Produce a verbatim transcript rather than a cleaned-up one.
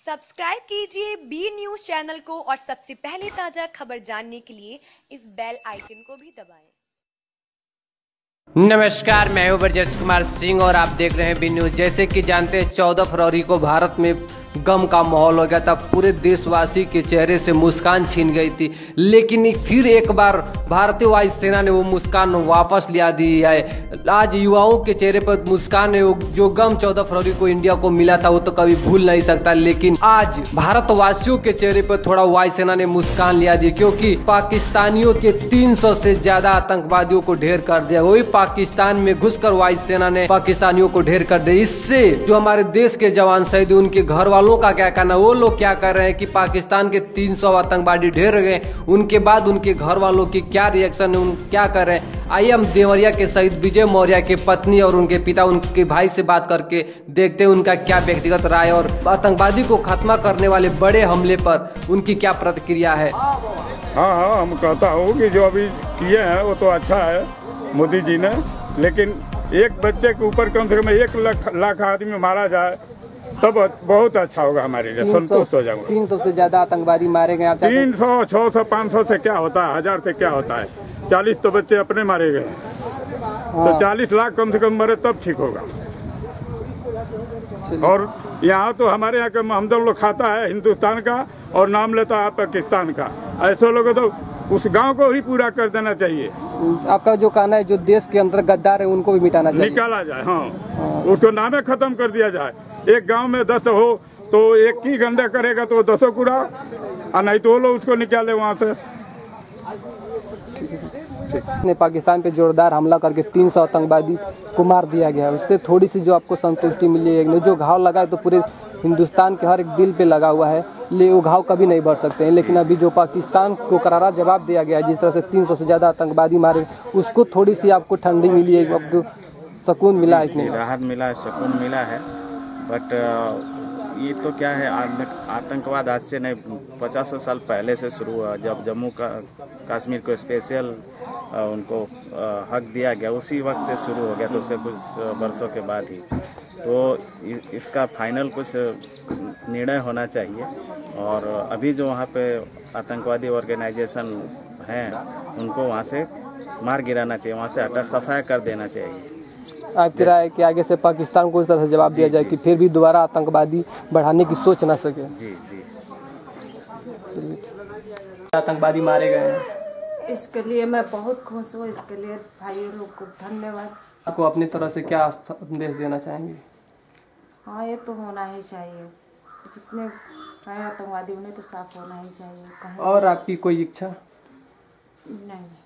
Subscribe कीजिए B news channel को और सबसे पहले ताजा खबर जानने के लिए इस बेल आइकन को भी दबाएं। नमस्कार, मैं हूं ब्रजेश कुमार सिंह और आप देख रहे हैं बी न्यूज़। जैसे कि जानते हैं चौदह फरवरी को भारत में गम का माहौल हो गया था। पूरे देशवासी के चेहरे से मुस्कान छीन गई थी, लेकिन फिर एक बार भारतीय वायुसेना ने वो मुस्कान वापस लिया दी है। आज युवाओं के चेहरे पर मुस्कान है। जो गम चौदह फरवरी को इंडिया को मिला था वो तो कभी भूल नहीं सकता, लेकिन आज भारतवासियों के चेहरे पर थोड़ा वायुसेना ने मुस्कान लिया दी, क्योंकि पाकिस्तानियों के तीन सौ से ज्यादा आतंकवादियों को ढेर कर दिया। वही पाकिस्तान में घुसकर वायुसेना ने पाकिस्तानियों को ढेर कर दिया। इससे जो हमारे देश के जवान शहीद उनके घर वालों का क्या कहना, वो लोग क्या कर रहे हैं कि पाकिस्तान के तीन सौ आतंकवादी ढेर गए, उनके बाद उनके घर वालों की क्या रिएक्शन है, उन क्या कर रहे हैं। आइए हम देवरिया के शहीद विजय मौर्य के पत्नी और उनके पिता, उनके भाई से बात करके देखते हैं उनका क्या व्यक्तिगत राय और आतंकवादी को खत्म करने वाले बड़े हमले पर उनकी क्या प्रतिक्रिया है। हाँ हाँ हम कहता हूँ कि जो अभी किए हैं वो तो अच्छा है मोदी जी ने, लेकिन एक बच्चे के ऊपर कम से कम एक लाख लाख आदमी मारा जाए तब बहुत अच्छा होगा, हमारे लिए संतुष्ट हो जाऊंगा। तीन सौ से ज्यादा आतंकवादी मारे गए। तीन सौ छह सौ पाँच सौ से क्या होता है, हजार से क्या होता है। चालीस तो बच्चे अपने मारे गए, तो चालीस लाख कम से कम मरे तब ठीक होगा। और यहाँ तो हमारे यहाँ का हम लोग खाता है हिंदुस्तान का और नाम लेता है पाकिस्तान का। ऐसे लोगों तो उस गांव को ही पूरा कर देना चाहिए। आपका जो कहना है जो देश के अंदर गद्दार है उनको भी मिटाना चाहिए, निकाला जाए। हाँ, उसको नामे खत्म कर दिया जाए। एक गांव में दस हो तो एक ही गंदा करेगा तो दसों कूड़ा, और नहीं तो वो लोग उसको निकाले वहाँ से। ने पाकिस्तान पे जोरदार हमला करके तीन सौ आतंकवादी को मार दिया गया। उससे थोड़ी सी जो आपको संतुष्टि मिली है। जो घाव लगा है तो पूरे हिंदुस्तान के हर एक दिल पे लगा हुआ है, ले वो घाव कभी नहीं बढ़ सकते हैं। लेकिन अभी जो पाकिस्तान को करारा जवाब दिया गया है, जिस तरह से तीन सौ से ज़्यादा आतंकवादी मारे, उसको थोड़ी सी आपको ठंडी मिली है, आपको सुकून मिला है, इसमें राहत मिला है, सुकून मिला है। बट ये तो क्या है, आतंकवाद आज से नहीं पचासों साल पहले से शुरू हुआ। जब जम्मू का कश्मीर को स्पेशल उनको हक दिया गया उसी वक्त से शुरू हो गया, तो उसके कुछ वर्षों के बाद ही तो इसका फाइनल कुछ निर्णय होना चाहिए। और अभी जो वहाँ पे आतंकवादी ऑर्गेनाइजेशन हैं उनको वहाँ से मार गिराना चाहिए, वहाँ से हटा सफाया कर देना चाहिए। आपकी राय है कि आगे से पाकिस्तान को इस तरह से जवाब दिया जाए कि फिर भी दोबारा आतंकवादी बढ़ाने की सोच ना सके। जी जी आतंकवादी मारे गए हैं, इसके लिए मैं बहुत खुश हूँ। इसके लिए भाइयों लोग को धन्यवाद। आपको अपनी तरह से क्या संदेश देना चाहेंगे? हाँ, ये तो होना ही चाहिए। जितने हैं आतंकवादी उन्हें तो साफ होना ही चाहिए। और आपकी कोई इच्छा? नहीं।